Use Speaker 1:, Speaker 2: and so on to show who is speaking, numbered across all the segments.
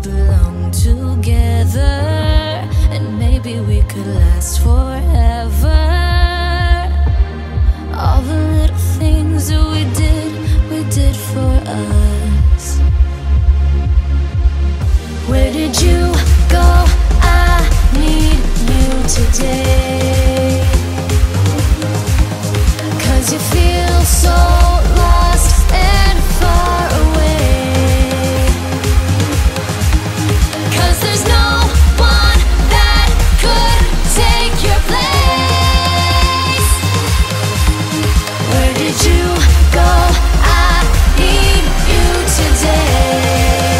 Speaker 1: belong together, and maybe we could last forever. All the little things that we did for us. Where did you go? I need you today. 'Cause you feel so lost and far away. 'Cause there's no one that could take your place. Where did you go? I need you today.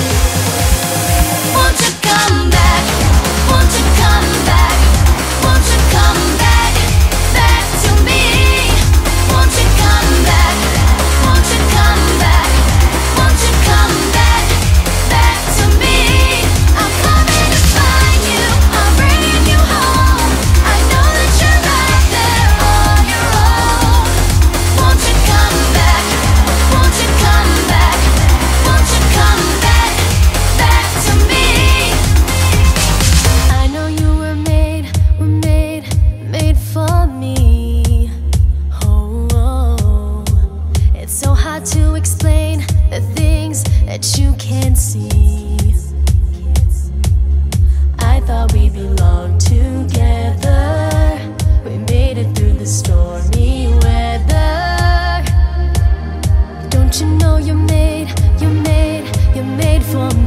Speaker 1: Won't you come back? Won't you come back? Won't you come back? Back to me. Won't you come back? Won't you come back? Won't you come back? Back to me. I'm coming to find you. I'm bringing you home. I know that you're right there on your own. Won't you come back? Won't you come back? Won't you come back? Back to me. I know you were made for me. Oh, it's so hard to explain the things that you can't see. I thought we belonged together. We made it through the stormy weather. Don't you know you're made for me?